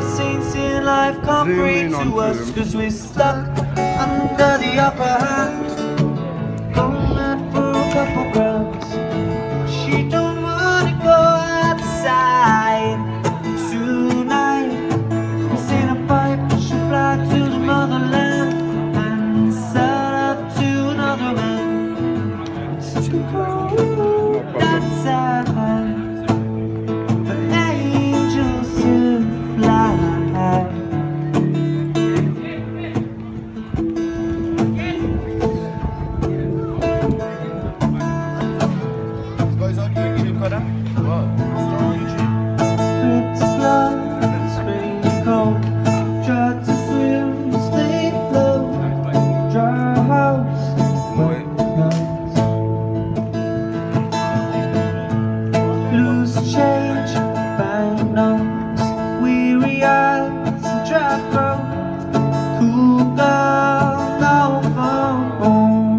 What saints in life come free to us, cause we're stuck under the upper hand. Going out for a couple grams. She don't wanna go outside tonight. This ain't a pipe, she'll fly to the motherland and sell up to another man. It's too cold outside for angels to fly. It's blood, it's raining cold. Tried to swim, stay afloat. Dry house, white nights. Loose change, banknotes. Weary eyes and dry throat. Cool girl, no phone.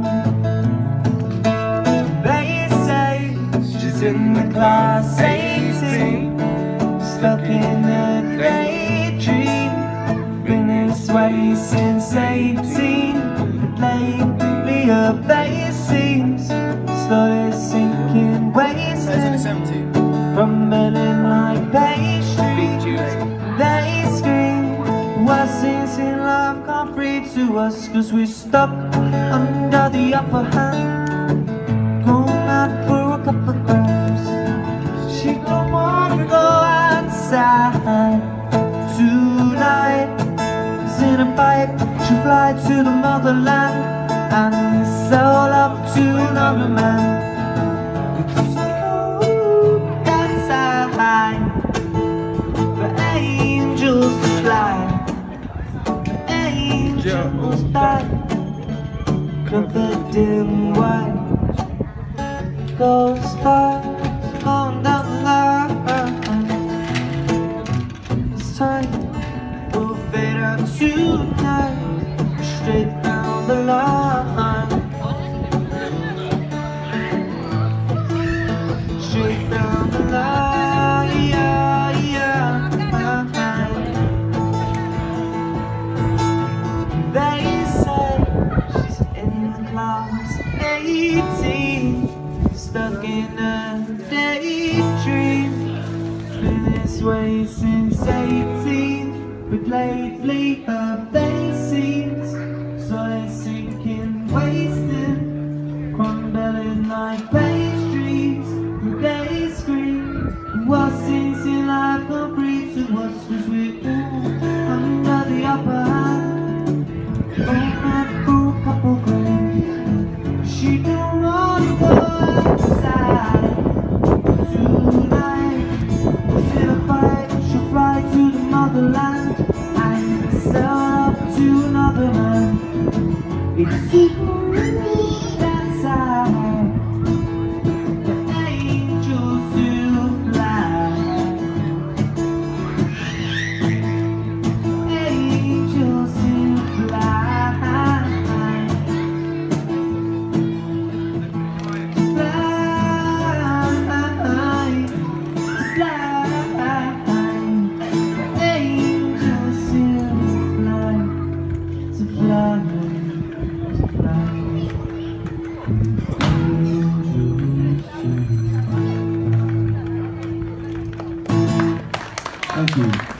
They say she's in the class 18, stuck in a daydream. Been this way since 18, but lately her face seems slowly sinking, wasting, crumbling like pastries. They scream, what seems in life come free to us, cause we're stuck under the upper hand. Going out for a couple of grams. She don't wanna go outside tonight. Cause in a pipe, she'll fly to the motherland and sell up to another man. It's cold outside for angels to fly. Angels fly, covered in white. Ghost stars on down the line. It's time we'll fade out tonight, straight down the line, straight down the line, yeah, yeah. They say she's in class 18, stuck in a daydream. Been this way since 18, but lately her face seems slowly sinking, wasting, crumbling like pastries. They scream, what seems in life come free to us, cause we're under the upper hand. Going out for a couple grams. She don't wanna go outside tonight. Cause in a fight, she'll fly to the motherland and sell up to another man. It's cold outside for angels to fly. Angels to fly. Thank you.